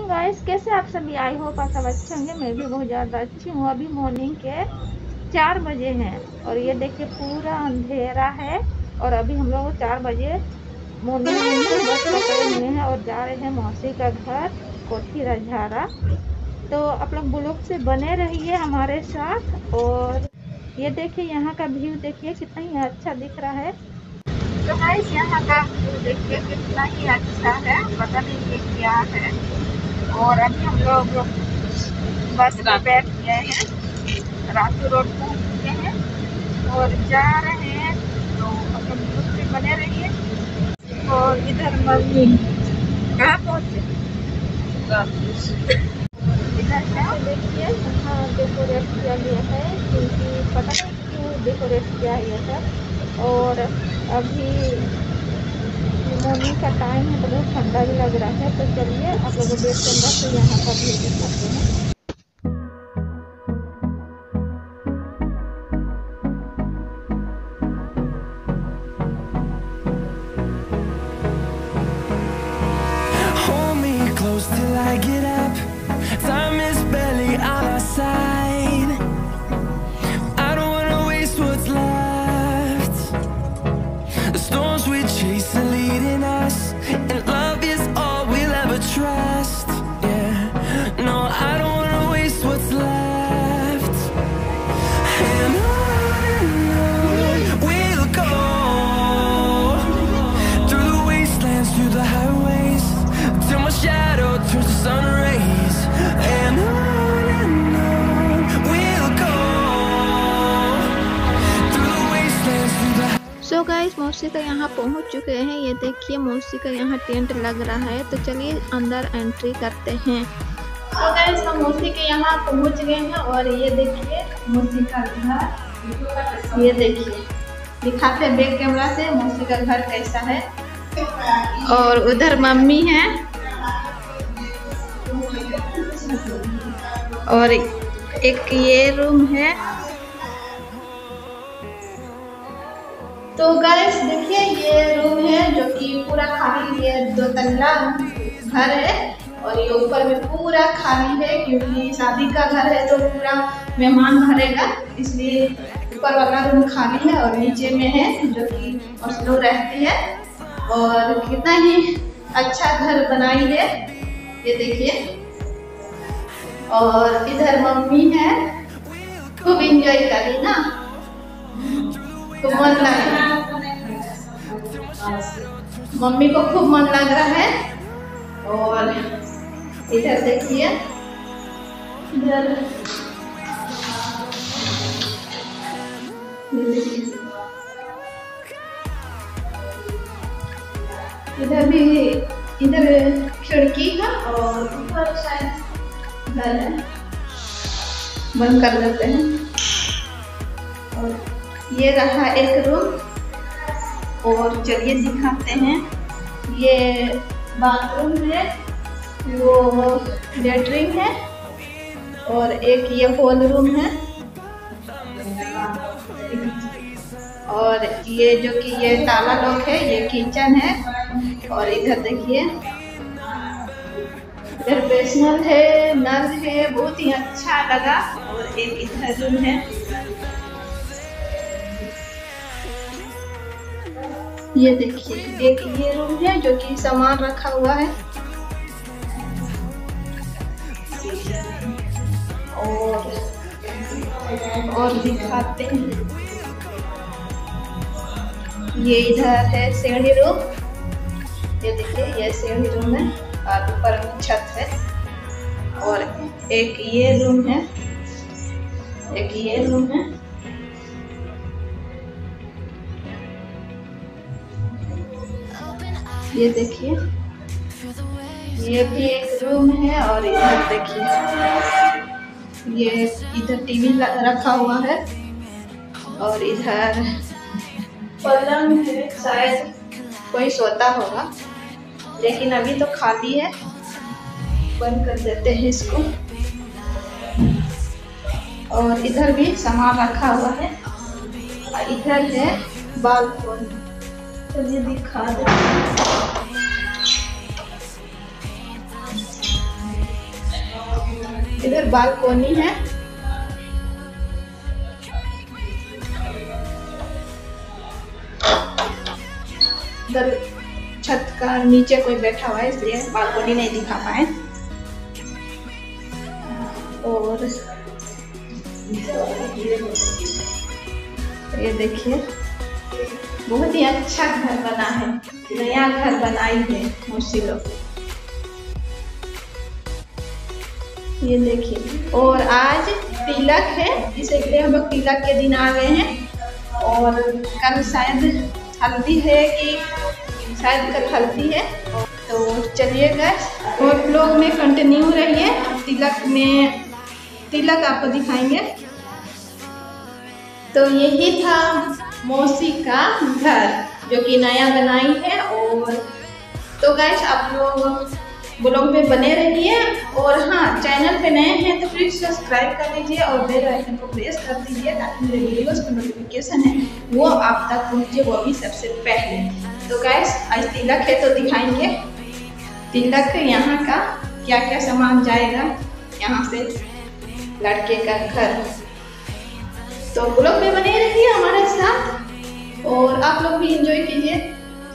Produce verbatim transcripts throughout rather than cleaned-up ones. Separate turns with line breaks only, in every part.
Morning guys, कैसे आप सभी? आई होप आप सब अच्छे होंगे। मैं भी बहुत ज़्यादा अच्छी हूँ। अभी मॉर्निंग के चार बजे हैं और ये देखिए पूरा अंधेरा है और अभी हम लोग चार बजे मॉर्निंग मॉर्निंग की बस पकड़े हुए हैं और जा रहे हैं मौसी का घर कोठी रजहारा। तो आप लोग ब्लॉग से बने रहिए हमारे साथ। और ये देखिए यहाँ का व्यू देखिए कितना ही अच्छा दिख रहा है। तो गाइस यहाँ का व्यू देखिए कितना ही अच्छा है, पता नहीं ये क्या है। और अभी हम लोग बस में बैठ गए हैं, रातू रोड पहुँच चुके हैं और जा रहे हैं। तो हम लोग ब्लॉग से बने रहिए। और इधर मम्मी कहाँ पहुँचे? इधर क्या देखिए यहाँ डेकोरेट किया गया है, क्योंकि पता नहीं क्यों डेकोरेट किया गया था। और अभी मॉर्निंग का टाइम है तो बहुत ठंडा भी लग रहा है। तो चलिए आप लोगों को वेट करना तो यहाँ का भी देख सकते हैं।
Till I get up, time is barely on our side. I don't wanna waste what's left. The storms we chase are leading us, and love is all we'll ever trust. Yeah, no, I don't wanna waste what's left. And on we'll go, through the wastelands, through the highways, till my shadow turns to sun rays. And on and on we'll go, through the wastelands, through the.
So guys मौसी का यहाँ पहुँच चुके हैं। ये देखिए मौसी का यहाँ टेंट लग रहा है। तो चलिए अंदर एंट्री करते हैं। तो गाइस हम मौसी के यहाँ पहुँच गए हैं और ये देखिए मौसी का घर। ये देखिए दिखाते बैक कैमरा से मौसी का घर कैसा है। और उधर मम्मी है और एक ये रूम है। तो गाइस देखिए ये रूम है जो कि पूरा खाली, ये दो तल्ला घर है और ये ऊपर में पूरा खाली है, क्योंकि शादी का घर है तो पूरा मेहमान भरेगा, इसलिए ऊपर वाला रूम खाली है। और नीचे में है जो कि मसलू रहती है। और कितना ही अच्छा घर बनाई है ये देखिए। और इधर मम्मी है, खूब एंजॉय करी ना, खूब मन लग रहा है। मम्मी को खूब मन लग रहा है। और इधर देखिए इधर इधर भी इधर खिड़की है और ऊपर शायद घर है, बंद कर देते हैं। और ये रहा एक रूम और चलिए दिखाते हैं। ये बाथरूम है, वो लेटरिन है और एक ये हॉल रूम है। और ये जो कि ये ताला लॉक है, ये किचन है। और इधर देखिए इधर बेसनल है, नल है, बहुत ही अच्छा लगा। और एक इधर रूम है। ये देखिए एक ये रूम है जो कि सामान रखा हुआ है। और और दिखाते हैं, ये इधर है सीढ़ी रूम। ये देखिए ये सीढ़ी रूम है और ऊपर में छत है। और एक ये रूम है, एक ये रूम है। ये देखिए ये भी एक रूम है। और इधर देखिए ये इधर टीवी रखा हुआ है और इधर पलंग है, शायद कोई सोता होगा, लेकिन अभी तो खाली है। बंद कर देते हैं इसको। और इधर भी सामान रखा हुआ है। और इधर है बालकनी, चलिए दिखा देते हैं। इधर बालकोनी है। इधर छत का नीचे कोई बैठा हुआ है इसलिए बालकोनी नहीं दिखा पाए। और ये देखिए बहुत ही अच्छा घर बना है, नया घर बनाई है मौसी लोग। ये देखिए, और आज तिलक है, इसलिए हम लोग तिलक के दिन आ गए हैं। और कल शायद हल्दी है कि शायद कल हल्दी है, तो चलिए गाइस और ब्लॉग में कंटिन्यू रहिए। तिलक में तिलक आपको दिखाएंगे। तो यही था मौसी का घर जो कि नया बनाई है। और तो गाइस आप लोग ब्लॉग में बने रहिए। और हाँ, चैनल पे नए हैं तो प्लीज सब्सक्राइब कर लीजिए और बेल आइकन को प्रेस कर दीजिए ताकि मेरे वीडियोस का नोटिफिकेशन है वो आप तक पहुँचे, वो भी सबसे पहले। तो गाइस आज तिलक है तो दिखाएंगे तिलक यहाँ का क्या क्या सामान जाएगा यहाँ से लड़के का घर। तो ब्लॉग में बने रहिए हमारे साथ और आप लोग भी एंजॉय कीजिए।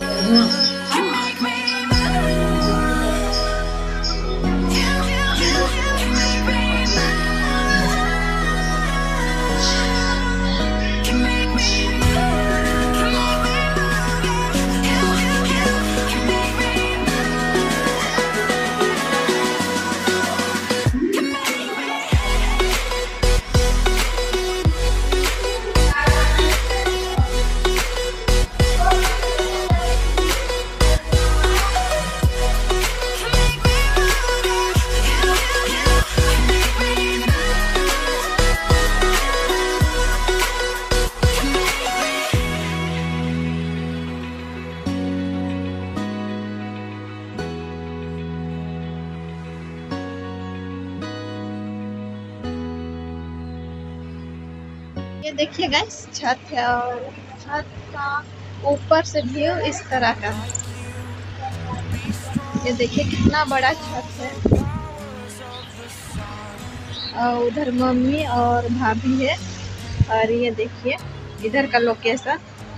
ये देखिए गाइस छत है और छत का ऊपर से व्यू इस तरह का है। ये देखिए कितना बड़ा छत है। और उधर मम्मी और भाभी है। और ये देखिए इधर का लोकेशन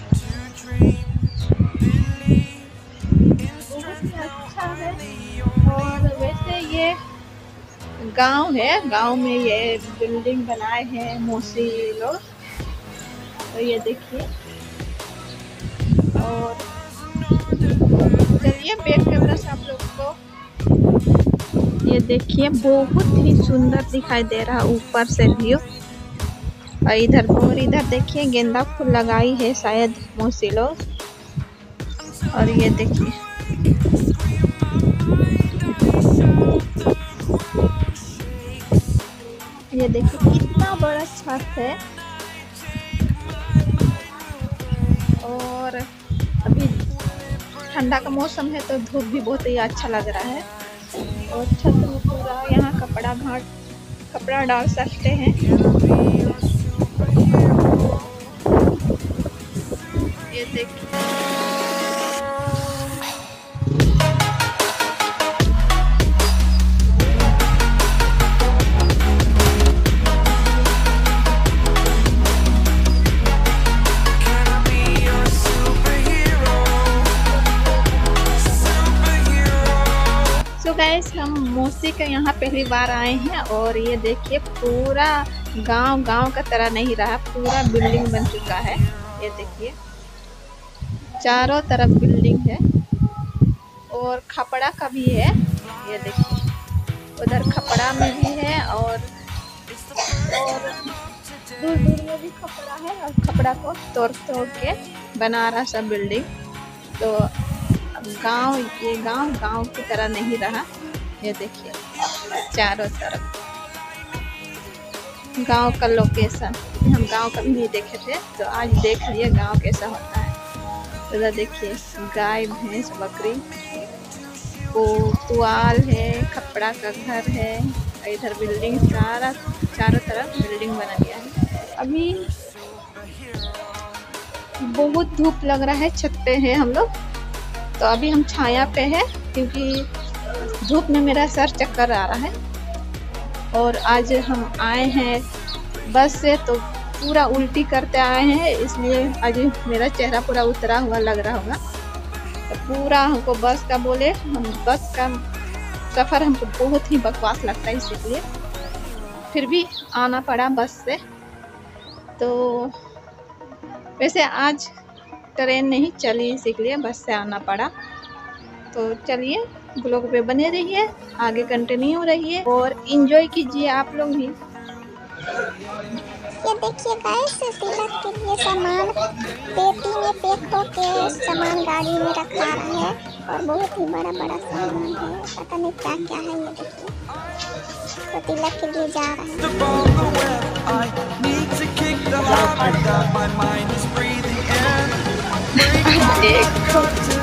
बहुत ही अच्छा है। और वैसे ये गांव है, गांव में ये बिल्डिंग बनाए हैं मौसी लोग। तो ये देखिए, और चलिए बैक कैमरा से आप लोग को ये देखिए बहुत ही सुंदर दिखाई दे रहा ऊपर से व्यू। और इधर और इधर देखिए गेंदा फूल लगाई है शायद मौसी लोग। और ये देखिए ये देखिए कितना बड़ा छत है। और अभी ठंडा का मौसम है तो धूप भी बहुत ही अच्छा लग रहा है। और छत में पूरा यहाँ कपड़ा घाट कपड़ा डाल सकते हैं। ये देखिए गाइस हम मौसी के यहाँ पहली बार आए हैं। और ये देखिए पूरा गांव गांव का तरह नहीं रहा, पूरा बिल्डिंग बन चुका है। ये देखिए चारों तरफ बिल्डिंग है और खपड़ा का भी है। ये देखिए उधर खपड़ा में भी है और और दूर दूर में भी खपड़ा है। और खपड़ा को तोड़ तोड़ के बना रहा सब बिल्डिंग। तो गांव ये गांव गांव की तरह नहीं रहा। ये देखिए चारों तरफ गांव का लोकेशन, हम गांव कभी नहीं देखे थे तो आज देख लिए गांव कैसा होता है। उधर तो देखिए गाय भैंस बकरी, वो पुआल है, खपड़ा का घर है। इधर बिल्डिंग सारा चारों तरफ बिल्डिंग बना गया है। अभी बहुत धूप लग रहा है, छत पे है हम लोग। तो अभी हम छाया पे है क्योंकि धूप में मेरा सर चक्कर आ रहा है। और आज हम आए हैं बस से, तो पूरा उल्टी करते आए हैं, इसलिए आज मेरा चेहरा पूरा उतरा हुआ लग रहा होगा। तो पूरा हमको बस का बोले, हम बस का सफ़र हमको बहुत ही बकवास लगता है, इसलिए फिर भी आना पड़ा बस से। तो वैसे आज ट्रेन नहीं चली, इसलिए बस से आना पड़ा। तो चलिए ब्लॉग पे बने रहिए, आगे कंटिन्यू रहिए और एंजॉय कीजिए आप लोग भी।
ये देखिए गाइस, तिलक के लिए सामान पेटी में पैक होके सामान गाड़ी में रखा रहा है और बहुत ही बड़ा बड़ा सामान है, पता नहीं क्या क्या है। ये देखिए, तो तिलक के लिए जा रहा है।